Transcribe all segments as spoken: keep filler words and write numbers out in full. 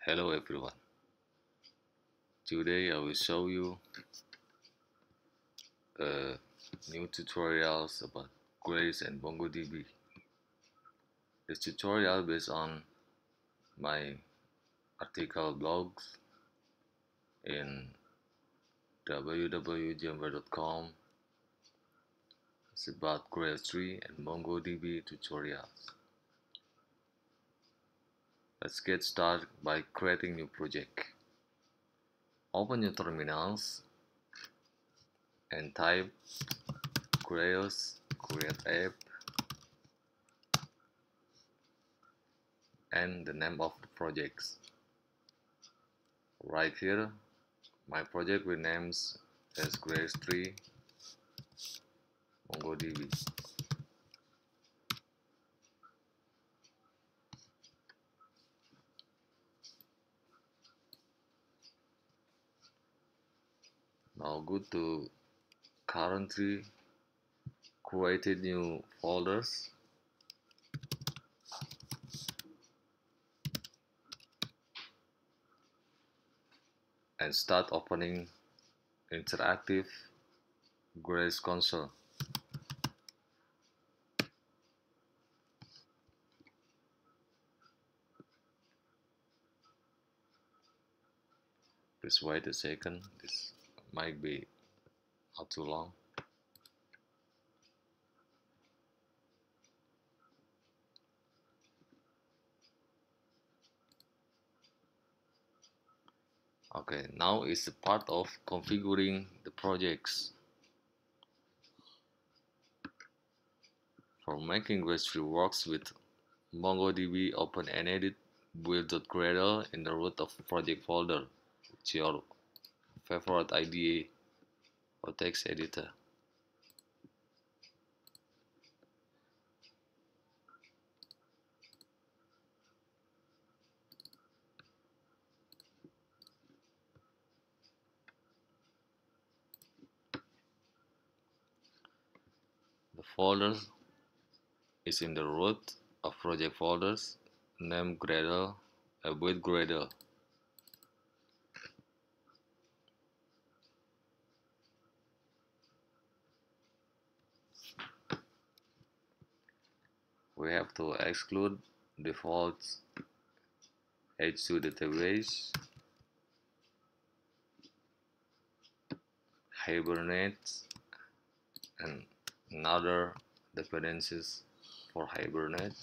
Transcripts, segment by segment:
Hello everyone. Today I will show you uh, new tutorials about Grails and MongoDB. This tutorial based on my article blogs in w w w dot jamver dot com. It's about Grails three and MongoDB tutorials. Let's get started by creating new project. Open your terminals and type Grails create app and the name of the projects. Right here, my project renames as Grails three MongoDB. Now go to currently created new folders and start opening interactive Grails console. Please wait a second, this might be not too long. Okay, now is the part of configuring the projects. For making Grails three works with MongoDB, open and edit build.gradle in the root of project folder with your favorite I D E or text editor. The folder is in the root of project folders, name Gradle, uh, with Gradle. We have to exclude defaults H two database, Hibernate, and other dependencies for Hibernate.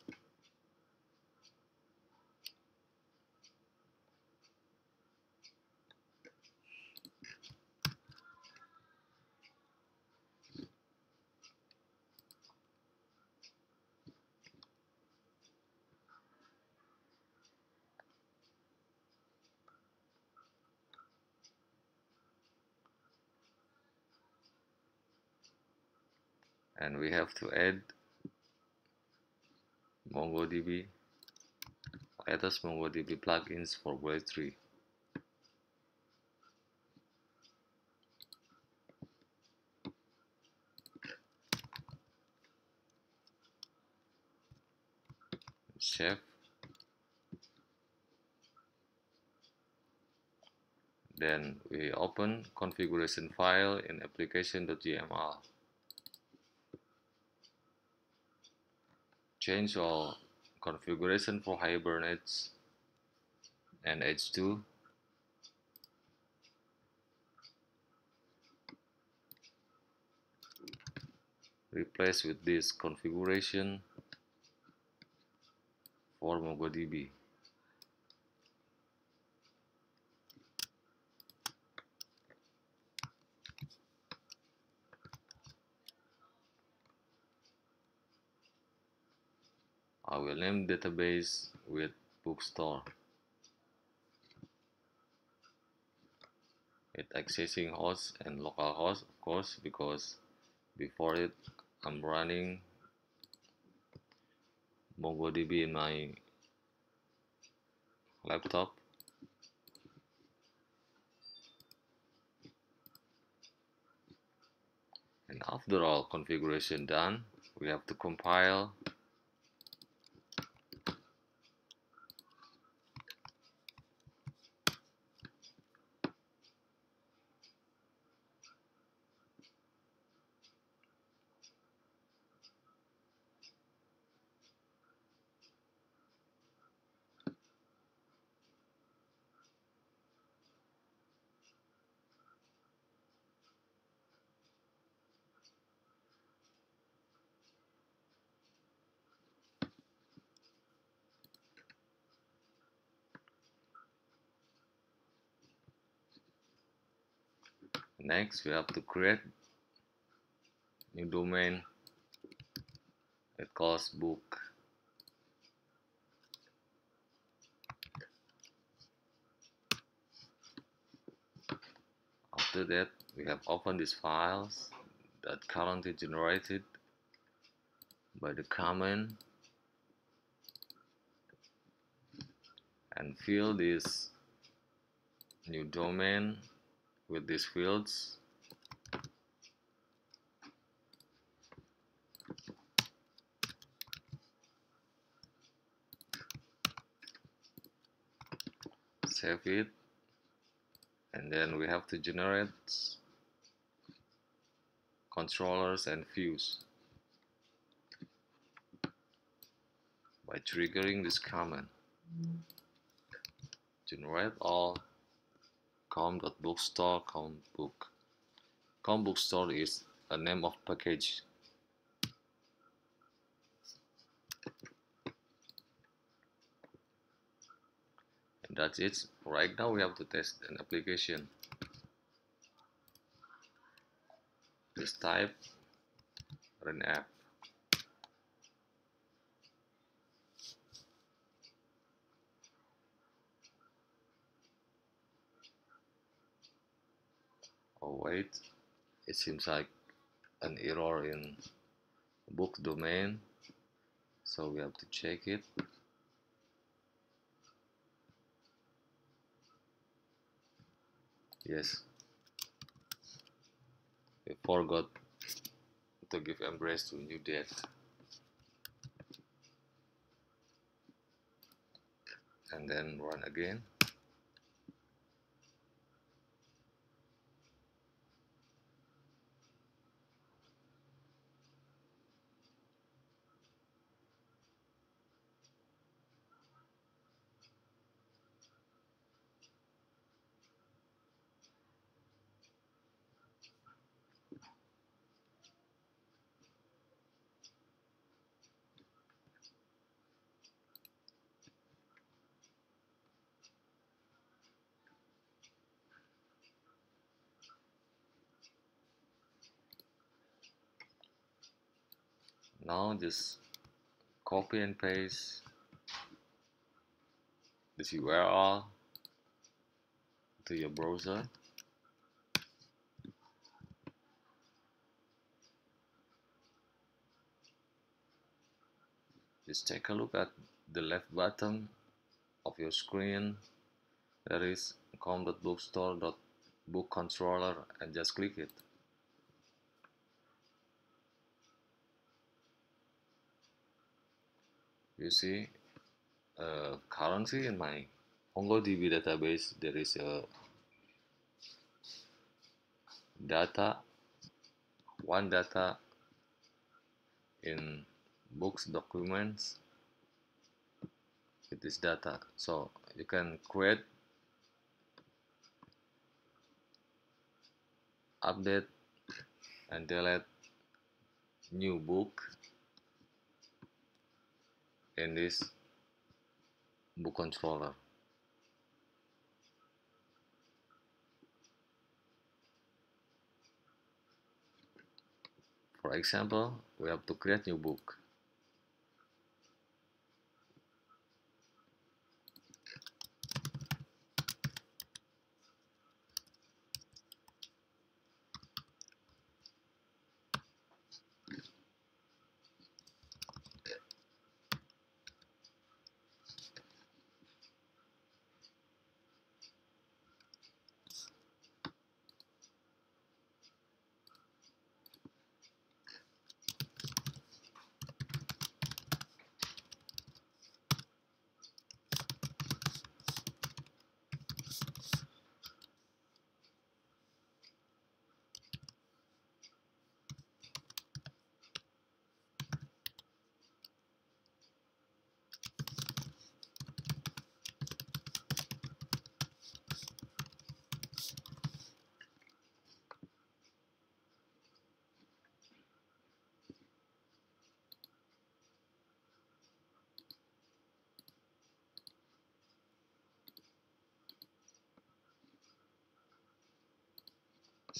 And we have to add MongoDB, latest MongoDB plugins for Grails three. Save. Then we open configuration file in application.yml. Change all configuration for Hibernate and H two. Replace with this configuration for MongoDB. I will name database with bookstore. With accessing host and localhost, of course, because before it I'm running MongoDB in my laptop. And after all configuration done, we have to compile Next, we have to create new domain. It calls book. After that, we have opened these files that currently generated by the command and fill this new domain with these fields. Save it, and then we have to generate controllers and views by triggering this command. Generate all com.bookstore combook. Combookstore is a name of package. And that's it. Right now we have to test an application. Just type run app. Oh wait, it seems like an error in book domain, so we have to check it. Yes, we forgot to give embrace to new date, and then run again. Now just copy and paste this U R L to your browser. Just take a look at the left bottom of your screen. There is com.bookstore.bookcontroller and just click it. You see, uh, currently in my MongoDB database there is a data, one data in books documents with this data. So you can create, update and delete new book in this book controller. For example, we have to create new book.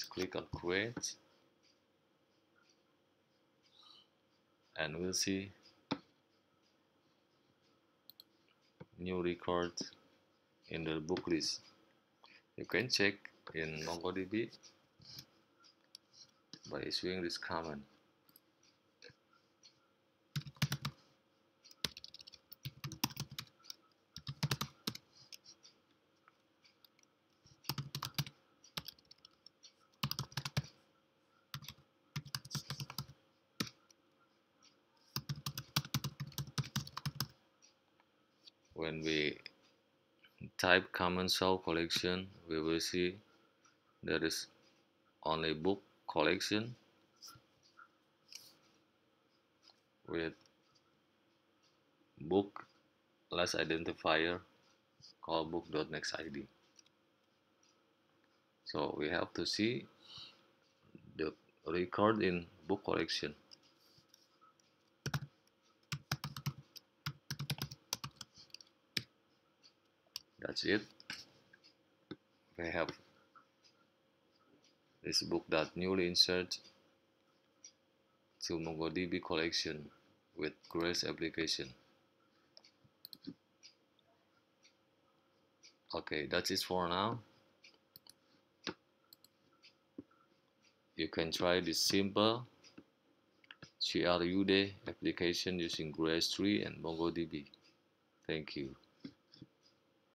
Just click on create, and we'll see new record in the book list. You can check in MongoDB by issuing this command. When we type common show collection, we will see there is only book collection with book last identifier called book.nextId. So we have to see the record in book collection. That's it. We have this book that newly insert to MongoDB collection with Grails application. Okay, that's it for now. You can try this simple C R U D application using Grails three and MongoDB. Thank you.